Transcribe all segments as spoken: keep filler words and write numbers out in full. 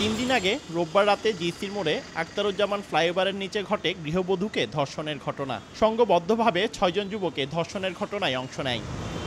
তিন দিন আগে রোববার রাতে জিসির মোড়ে আখতারুজ্জামান ফ্লাইওভারের নিচে ঘটে গৃহবধূকে ধর্ষণের ঘটনা। সংঘবদ্ধভাবে ছয়জন যুবকে ধর্ষণের ঘটনায় অংশ নেয়।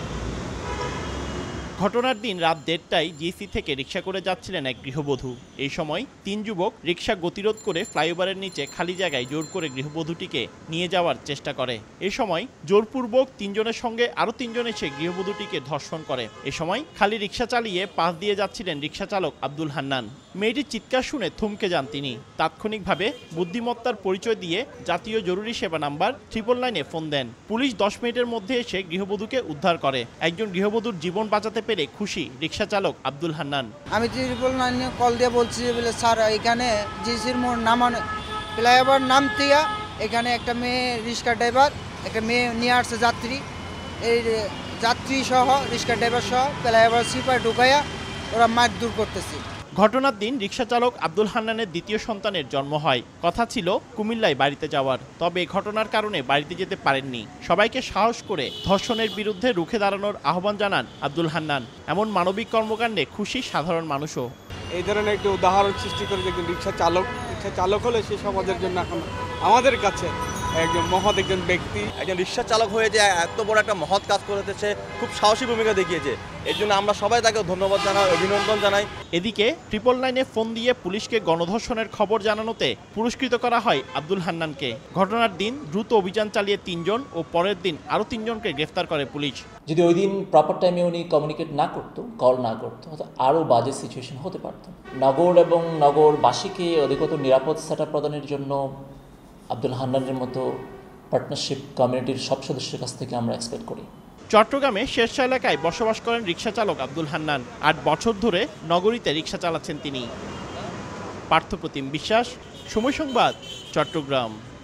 ঘটনার দিন রাত দেড়টায় জিসি থেকে রিকশা করে যাচ্ছিলেন এক গৃহবধূ। এই সময় তিন যুবক রিকশা গতিরোধ করে ফ্লাইওভারের নিচে খালি জায়গায় জোর করে গৃহবধূটিকে নিয়ে যাওয়ার চেষ্টা করে। এ সময় জোরপূর্বক তিনজনের সঙ্গে আরও তিনজন এসে গৃহবধূটিকে ধর্ষণ করে। এ সময় খালি রিকশা চালিয়ে পাশ দিয়ে যাচ্ছিলেন রিকশা চালক আব্দুল হান্নান। মেয়েটির চিৎকার শুনে থমকে যান তিনি। তাৎক্ষণিকভাবে বুদ্ধিমত্তার পরিচয় দিয়ে জাতীয় জরুরি সেবা নাম্বার ট্রিপল নাইনে ফোন দেন। পুলিশ দশ মিনিটের মধ্যে এসে গৃহবধূকে উদ্ধার করে। একজন গৃহবধূর জীবন বাঁচাতে পেরে খুশি রিকশা চালক আব্দুল হান্নান। আমি ট্রিপল নাইনে কল দিয়ে বলছি বলে স্যার এখানে জিসির মোড় নামানো ফ্লাইওভার নামতিয়া এখানে একটা মেয়ে রিক্সা ড্রাইভার একটা মেয়ে নিয়ে আসছে যাত্রী, এই যাত্রী সহ রিক্সা ড্রাইভার সহ ফ্লাইওভার সিপার ঢুকাইয়া ওরা মার দূর করতেছে। ঘটনার দিন রিকশা চালক আব্দুল হান্নানের দ্বিতীয় সন্তানের জন্ম হয়। কথা ছিল কুমিল্লায় বাড়িতে যাওয়ার, তবে ঘটনার কারণে বাড়িতে যেতে পারেননি। সবাইকে সাহস করে ধর্ষণের বিরুদ্ধে রুখে দাঁড়ানোর আহ্বান জানান আব্দুল হান্নান। এমন মানবিক কর্মকাণ্ডে খুশি সাধারণ মানুষও। এই ধরনের একটি উদাহরণ সৃষ্টি করে একজন রিকশা চালক রিকশা চালক হলে সে সমাজের জন্য এখন আমাদের কাছে একজন মহৎ একজন ব্যক্তি। একজন রিকশা চালক হয়ে যে এত বড় একটা মহৎ কাজ করেছে, খুব সাহসী ভূমিকা দেখিয়েছে। এর জন্য আমরা সবাই তাকে ধন্যবাদ জানাই, অভিনন্দন জানাই। এদিকে ট্রিপল নাইনে ফোন দিয়ে পুলিশকে গণধর্ষণের খবর জানানোতে পুরস্কৃত করা হয় আব্দুল হান্নানকে। ঘটনার দিন দ্রুত অভিযান চালিয়ে তিনজন ও পরের দিন আরও তিনজনকে গ্রেফতার করে পুলিশ। যদি ওই দিন প্রপার টাইমে উনি কমিউনিকেট না করতো, কল না করতো, হয়তো আরও বাজে সিচুয়েশন হতে পারত। নগর এবং নগরবাসীকে অধিকতর নিরাপদ সেট আপ প্রদানের জন্য আব্দুল হান্নানের মতো পার্টনারশিপ কমিউনিটির সব সদস্যের কাছ থেকে আমরা এক্সপেক্ট করি। চট্টগ্রামে শেরশা এলাকায় বসবাস করেন রিকশা চালক আব্দুল হান্নান। আট বছর ধরে নগরীতে রিকশা চালাচ্ছেন তিনি। পার্থপ্রতিম বিশ্বাস, সময় সংবাদ, চট্টগ্রাম।